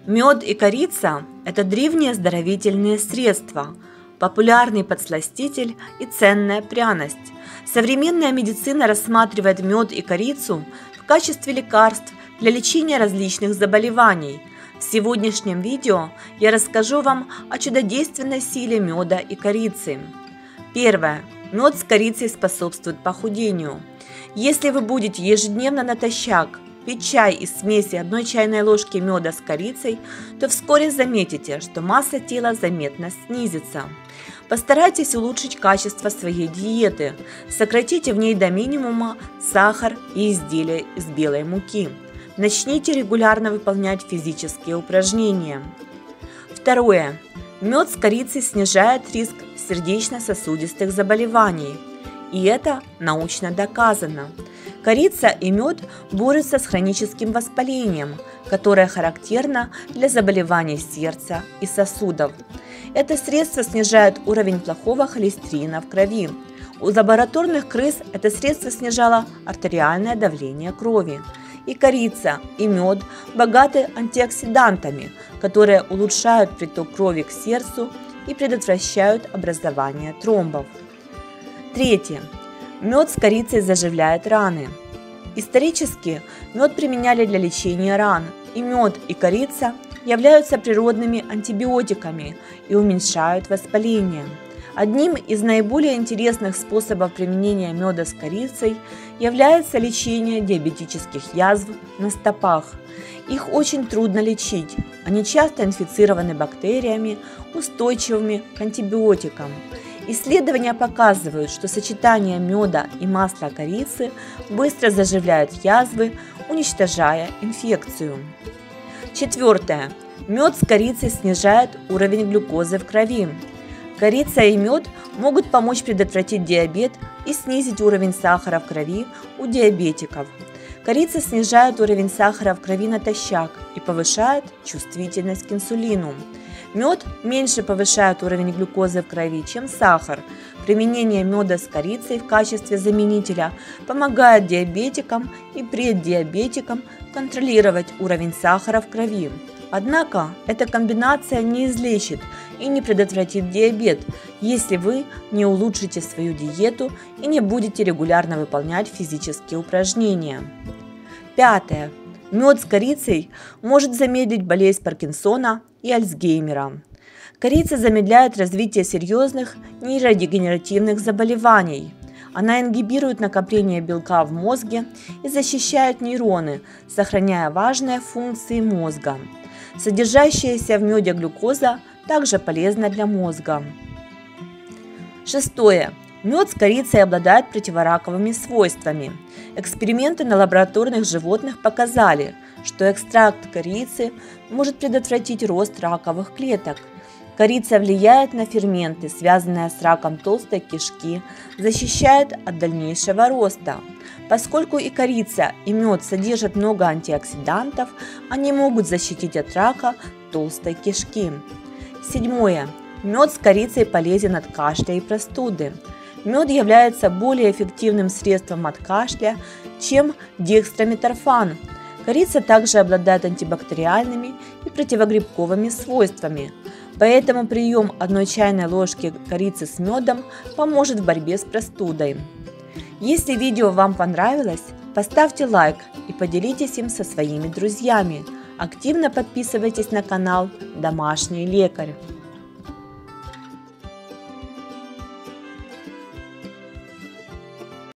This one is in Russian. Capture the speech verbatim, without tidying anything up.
Мед и корица – это древние оздоровительные средства, популярный подсластитель и ценная пряность. Современная медицина рассматривает мед и корицу в качестве лекарств для лечения различных заболеваний. В сегодняшнем видео я расскажу вам о чудодейственной силе меда и корицы. Первое. Мед с корицей способствует похудению. Если вы будете ежедневно натощак пить чай из смеси одной чайной ложки меда с корицей, то вскоре заметите, что масса тела заметно снизится. Постарайтесь улучшить качество своей диеты. Сократите в ней до минимума сахар и изделия из белой муки. Начните регулярно выполнять физические упражнения. Второе. Мед с корицей снижает риск сердечно-сосудистых заболеваний. И это научно доказано. Корица и мед борются с хроническим воспалением, которое характерно для заболеваний сердца и сосудов. Это средство снижает уровень плохого холестерина в крови. У лабораторных крыс это средство снижало артериальное давление крови. И корица, и мед богаты антиоксидантами, которые улучшают приток крови к сердцу и предотвращают образование тромбов. Третье. Мед с корицей заживляет раны. Исторически мед применяли для лечения ран, и мед и корица являются природными антибиотиками и уменьшают воспаление. Одним из наиболее интересных способов применения меда с корицей является лечение диабетических язв на стопах. Их очень трудно лечить, они часто инфицированы бактериями, устойчивыми к антибиотикам. Исследования показывают, что сочетание меда и масла корицы быстро заживляет язвы, уничтожая инфекцию. Четвертое. Мед с корицей снижает уровень глюкозы в крови. Корица и мед могут помочь предотвратить диабет и снизить уровень сахара в крови у диабетиков. Корица снижает уровень сахара в крови натощак и повышает чувствительность к инсулину. Мед меньше повышает уровень глюкозы в крови, чем сахар. Применение меда с корицей в качестве заменителя помогает диабетикам и преддиабетикам контролировать уровень сахара в крови. Однако эта комбинация не излечит и не предотвратит диабет, если вы не улучшите свою диету и не будете регулярно выполнять физические упражнения. Пятое. Мед с корицей может замедлить болезнь Паркинсона и Альцгеймера. Корица замедляет развитие серьезных нейродегенеративных заболеваний. Она ингибирует накопление белка в мозге и защищает нейроны, сохраняя важные функции мозга. Содержащаяся в меде глюкоза также полезна для мозга. Шестое. Мед с корицей обладает противораковыми свойствами. Эксперименты на лабораторных животных показали, что экстракт корицы может предотвратить рост раковых клеток. Корица влияет на ферменты, связанные с раком толстой кишки, защищает от дальнейшего роста. Поскольку и корица, и мед содержат много антиоксидантов, они могут защитить от рака толстой кишки. Седьмое. Мед с корицей полезен от кашля и простуды. Мед является более эффективным средством от кашля, чем декстрометорфан. Корица также обладает антибактериальными и противогрибковыми свойствами, поэтому прием одной чайной ложки корицы с медом поможет в борьбе с простудой. Если видео вам понравилось, поставьте лайк и поделитесь им со своими друзьями. Активно подписывайтесь на канал «Домашний лекарь».